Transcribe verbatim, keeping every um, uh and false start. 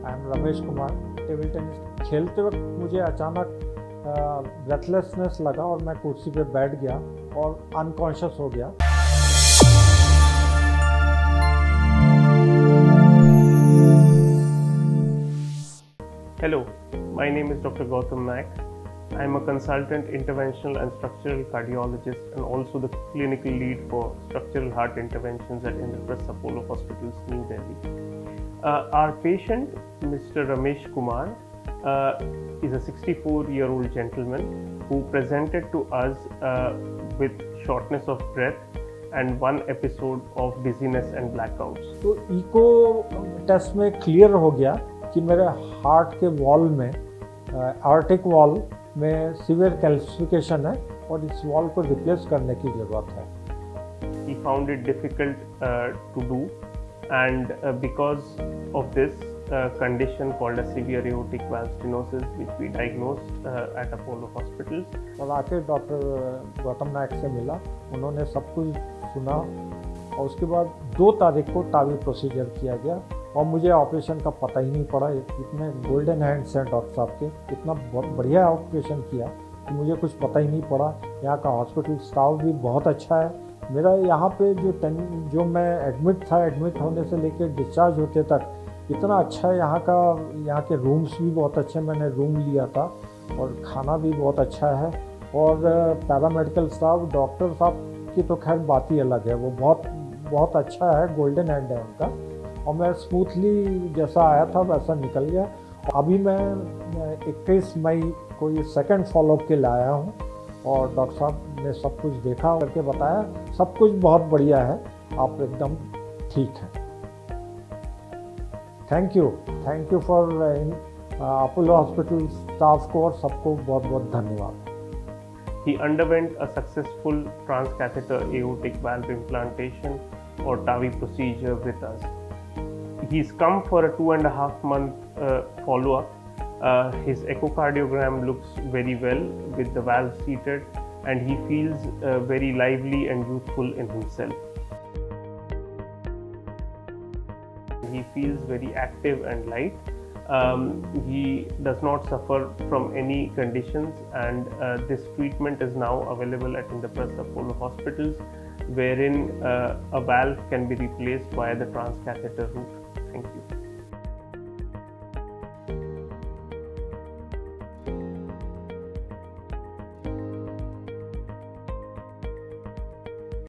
I am Ramesh Kumar, table tennis खेलते वक्त मुझे अचानक ब्रेथलेसनेस लगा और मैं कुर्सी पे बैठ गया और अनकॉन्शियस हो गया। Hello, my name is Doctor Gautam Naik. I am a consultant interventional and structural cardiologist and also the clinical lead for structural heart interventions at Indraprastha Apollo Hospitals, New Delhi. Uh, our patient, Mister Ramesh Kumar, uh, is a sixty-four-year-old gentleman who presented to us uh, with shortness of breath and one episode of dizziness and blackouts. तो echo test में clear हो गया कि मेरे heart के wall में aortic wall में severe calcification है और इस वॉल को रिप्लेस करने की ज़रूरत है। He found it difficult uh, to do, and uh, because of this uh, condition called a severe aortic valve stenosis, which we diagnosed uh, at Apollo Hospitals. और आके डॉक्टर गौतम नायक से मिला, उन्होंने सब कुछ सुना और उसके बाद दो तारीख को टावी प्रोसीजर किया गया और मुझे ऑपरेशन का पता ही नहीं पड़ा। इतने गोल्डन हैंड्स हैं डॉक्टर साहब के, इतना बढ़िया ऑपरेशन किया कि मुझे कुछ पता ही नहीं पड़ा। यहाँ का हॉस्पिटल स्टाफ भी बहुत अच्छा है। मेरा यहाँ पे जो टेन जो मैं एडमिट था, एडमिट होने से लेकर डिस्चार्ज होते तक इतना अच्छा है। यहाँ का यहाँ के रूम्स भी बहुत अच्छे, मैंने रूम लिया था और खाना भी बहुत अच्छा है। और पैरामेडिकल स्टाफ, डॉक्टर साहब की तो खैर बात ही अलग है, वो बहुत बहुत अच्छा है, गोल्डन हैंड है उनका। और मैं स्मूथली जैसा आया था वैसा निकल गया। अभी मैं इक्कीस मई को ये सेकंड फॉलोअप के लिए आया हूँ और डॉक्टर साहब ने सब कुछ देखा करके बताया, सब कुछ बहुत बढ़िया है, आप एकदम ठीक हैं। Thank you thank you for Apollo hospital staff को और सबको बहुत बहुत धन्यवाद। He underwent a successful transcatheter aortic valve implantation or TAVI procedure with us. He's come for a two and a half month uh, follow-up. Uh, his echocardiogram looks very well with the valve seated, and he feels uh, very lively and youthful in himself. He feels very active and light. Um, he does not suffer from any conditions, and uh, this treatment is now available at Indraprastha Apollo Hospitals, wherein uh, a valve can be replaced via the transcatheter route. Thank you.